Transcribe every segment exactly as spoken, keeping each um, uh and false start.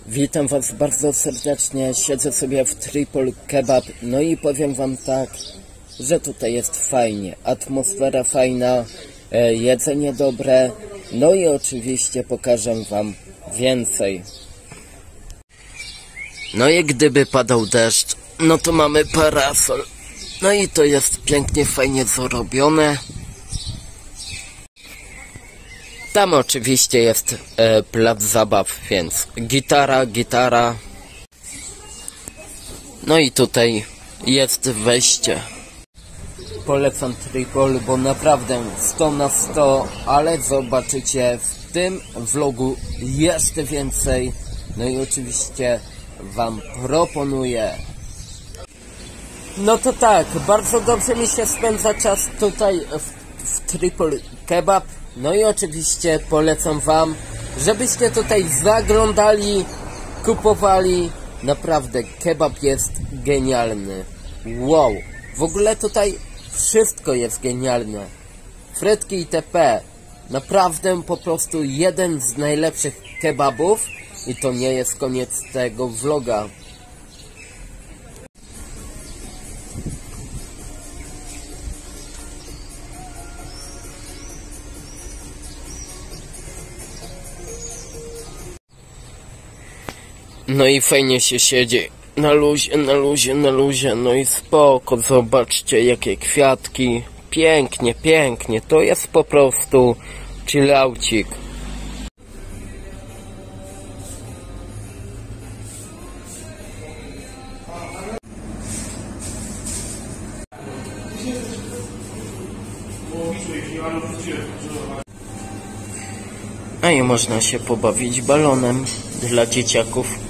Witam was bardzo serdecznie, siedzę sobie w Triple Kebab, no i powiem wam tak, że tutaj jest fajnie, atmosfera fajna, e, jedzenie dobre, no i oczywiście pokażę wam więcej. No i gdyby padał deszcz, no to mamy parasol, no i to jest pięknie, fajnie zrobione. Tam oczywiście jest e, plac zabaw, więc gitara, gitara. No i tutaj jest wejście. Polecam Triple, bo naprawdę sto na sto, ale zobaczycie w tym vlogu jeszcze więcej. No i oczywiście wam proponuję. No to tak, bardzo dobrze mi się spędza czas tutaj w, w Triple Kebab. No i oczywiście polecam wam, żebyście tutaj zaglądali, kupowali. Naprawdę kebab jest genialny. Wow, w ogóle tutaj wszystko jest genialne. Frytki itp. Naprawdę po prostu jeden z najlepszych kebabów. I to nie jest koniec tego vloga. No i fajnie się siedzi, na luzie, na luzie, na luzie, no i spoko, zobaczcie jakie kwiatki, pięknie, pięknie, to jest po prostu chillaucik. A i można się pobawić balonem dla dzieciaków.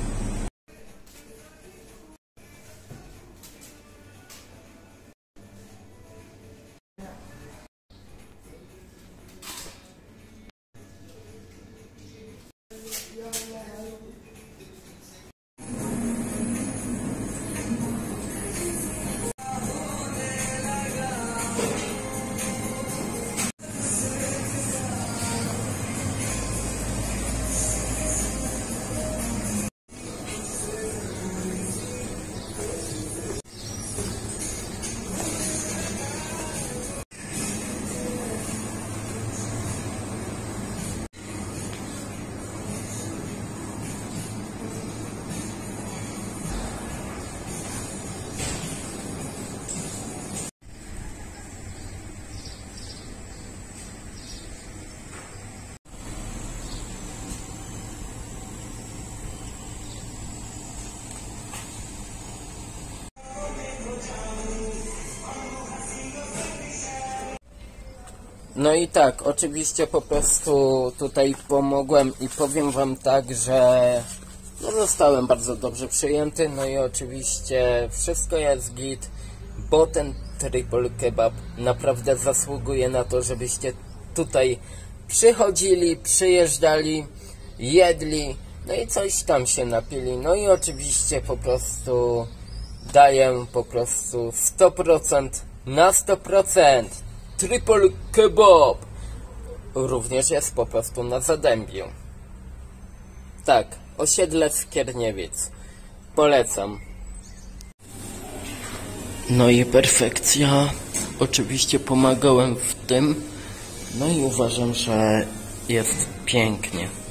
No i tak, oczywiście po prostu tutaj pomogłem i powiem wam tak, że no zostałem bardzo dobrze przyjęty, no i oczywiście wszystko jest git, bo ten Triple Kebab naprawdę zasługuje na to, żebyście tutaj przychodzili, przyjeżdżali, jedli, no i coś tam się napili, no i oczywiście po prostu daję po prostu sto procent na sto procent. Triple Kebab również jest po prostu na Zadębiu. Tak, osiedle Skierniewic. Polecam. No i perfekcja. Oczywiście pomagałem w tym. No i uważam, że jest pięknie.